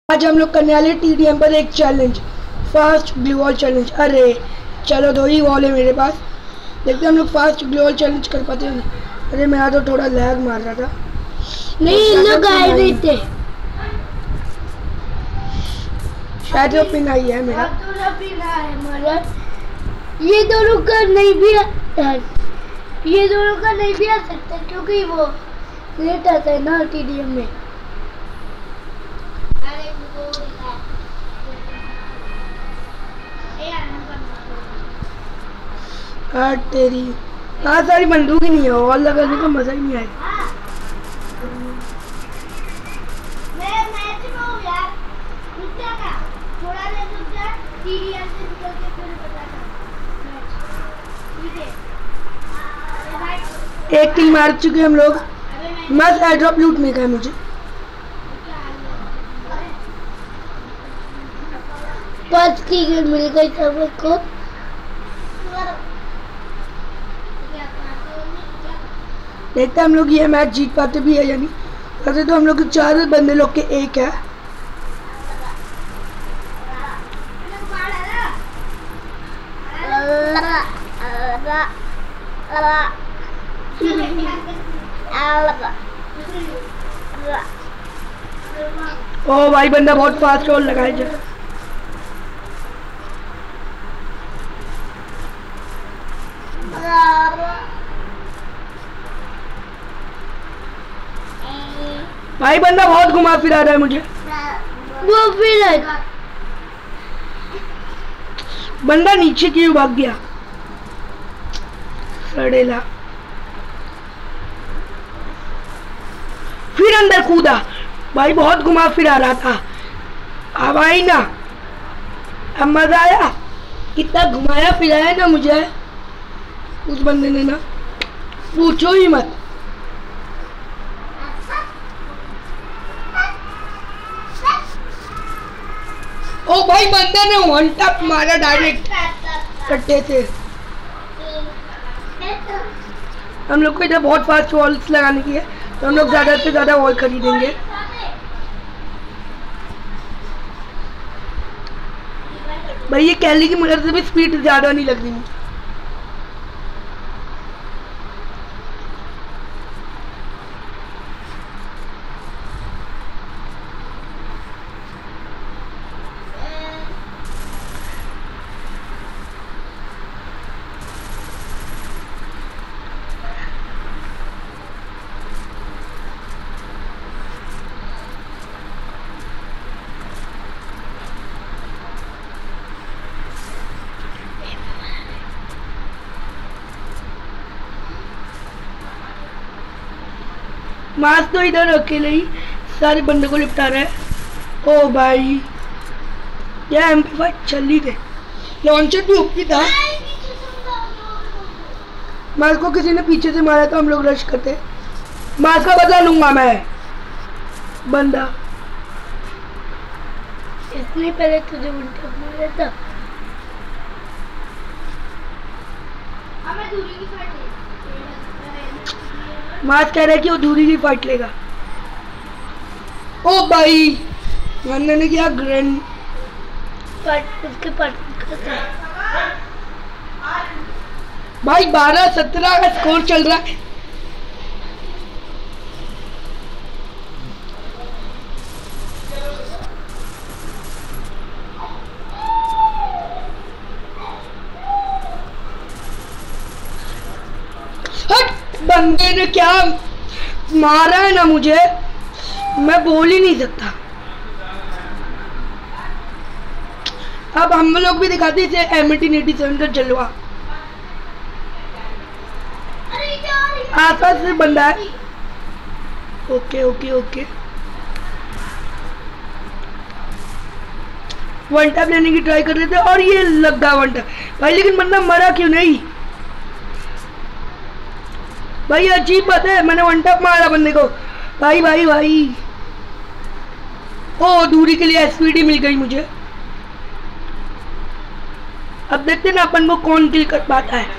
आज हम लोग करने वाले TDM पर एक challenge, fast glue wall challenge. अरे चलो 2 ही वॉल है मेरे पास, देखते हम लोग फास्ट ग्लू वॉल चैलेंज कर पाते हैं। अरे मेरा तो थोड़ा लैग मार रहा था। नहीं लोग आए नहीं थे, शायद वो पिन आई है मेरा। ये दोनों का नहीं भी ये दोनों का नहीं भी आ सकता क्योंकि वो लेट आता है ना TDM में। तेरी हाँ सारी बंदूक ही नहीं है, वॉल लगाने का मजा ही नहीं आएगा। एक किल मार चुके हम लोग, मस्त एयरड्रॉप लूटने का है मुझे। पांच की किल मिल गई सबको। देखते हम लोग ये मैच जीत पाते भी है या नहीं। वैसे तो हम लोग 4 बंदे लोग के एक है। ओ भाई बंदा बहुत फास्ट रोल लगाए जा। भाई बंदा बहुत घुमा फिरा रहा है मुझे। वो फिर बंदा नीचे क्यों भाग गया सड़ेला। फिर अंदर कूदा, भाई बहुत घुमा फिरा रहा था। अब आई ना, अब मजा आया। कितना घुमाया फिराया ना मुझे उस बंदे ने ना, पूछो ही मत। ओ भाई बंदे ने 1 टैप मारा डायरेक्ट कट्टे से। हम लोग को इधर बहुत फास्ट वॉल्स लगाने की है, तो हम लोग ज्यादा से ज्यादा वॉल खरीदेंगे। भाई ये कैली की मदद से भी स्पीड ज्यादा नहीं लग रही मुझे। मास तो इधर अकेले ही सारे बंदे को निपटा रहा है। ओ भाई ये MP5 चल ही गए। लॉन्चर भी ऊपर था। मास को किसी ने पीछे से मारा तो हम लोग रश करते। मास का बदला लूंगा मैं। बंदा इसने पहले तुझे उल्टा मारा था। मास कह रहा है कि वो दूरी की फाइट लेगा। ओ भाई वरना ने किया ग्रैंड उसके भाई 12-17 का स्कोर चल रहा है। बंदे ने क्या मारा है ना मुझे, मैं बोल ही नहीं सकता। अब हम लोग भी दिखाते इसे M1887 का जलवा। आसपास से बंदा है। ओके ओके ओके 1 टैप लेने की ट्राई कर रहे थे और ये लग गया 1 टैप भाई। लेकिन बंदा मरा क्यों नहीं भाई? अजीब बात है, मैंने 1 टैप मारा बंदे को। भाई भाई भाई ओ दूरी के लिए SPD मिल गई मुझे। अब देखते ना अपन को कौन किल कर पाता है।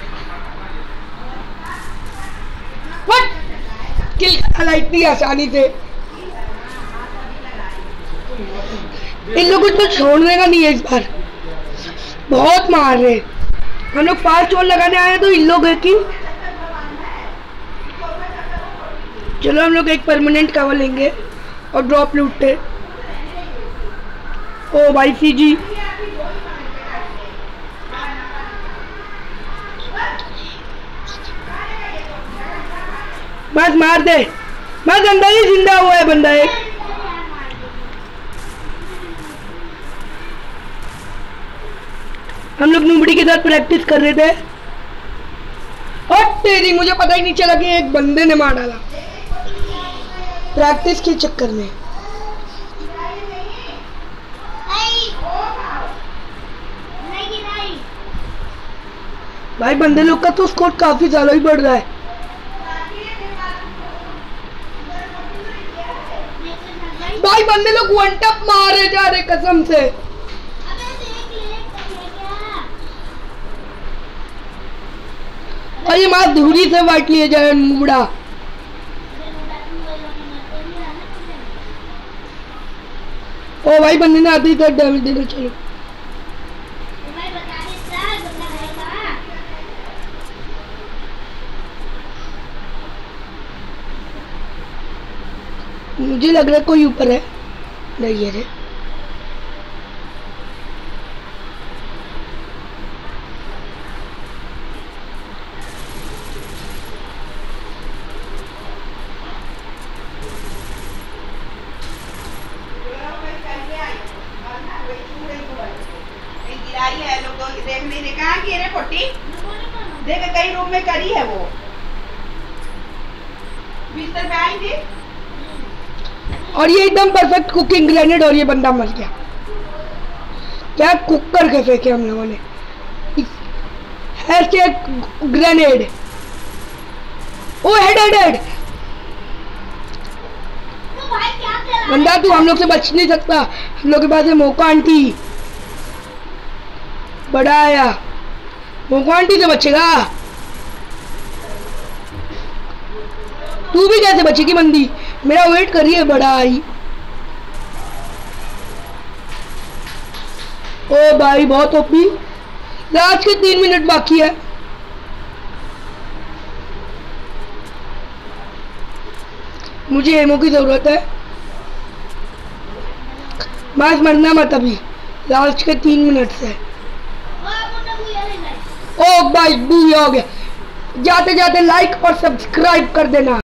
किल करना इतनी आसानी से। इन लोगों को तो छोड़ने का नहीं है इस बार, बहुत मार रहे। हम लोग फास्ट वॉल लगाने आए तो इन लोग है कि चलो हम लोग एक परमानेंट कवर लेंगे और ड्रॉप लूटते। ओ भाई सीजी, बस मार दे, बस अंदर ही जिंदा हुआ है बंदा एक। हम लोग नूबड़ी के साथ प्रैक्टिस कर रहे थे और तेरी मुझे पता ही नहीं चला कि एक बंदे ने मार डाला प्रैक्टिस के चक्कर में। भाई बंदे लोग का तो स्कोर काफी ज्यादा ही बढ़ रहा है। भाई बंदे लोग वन टप मारे जा रहे कसम से। और ये मार धूरी से वाइट लिए जा रहे मुबड़ा। ओ भाई बंदे ने आधी तक डैमेज देना। चलो मुझे लग रहा है कोई ऊपर है, नहीं है रे। देखने कहा कि रे पोटी देख कई रूम में करी है वो बिस्तर पे आई थी। और ये एकदम परफेक्ट कुकिंग ग्रेनेड और ये बंदा मर गया। क्या कुक करके फेंके हम लोगों ने ग्रेनेड। ओ हेड हेड हेड बंदा तू हम लोग से बच नहीं सकता, हम लोग के पास है मौका आंटी। बड़ा आया मौका आंटी से बचेगा, तू भी कैसे बचेगी बंदी, मेरा वेट कर रही है। बड़ा आई ओ भाई बहुत ओपी। लास्ट के 3 मिनट बाकी है। मुझे एमो की जरूरत है, बस मरना मत अभी, लास्ट के 3 मिनट से। ओ भाई बूया हो गया। जाते जाते लाइक और सब्सक्राइब कर देना।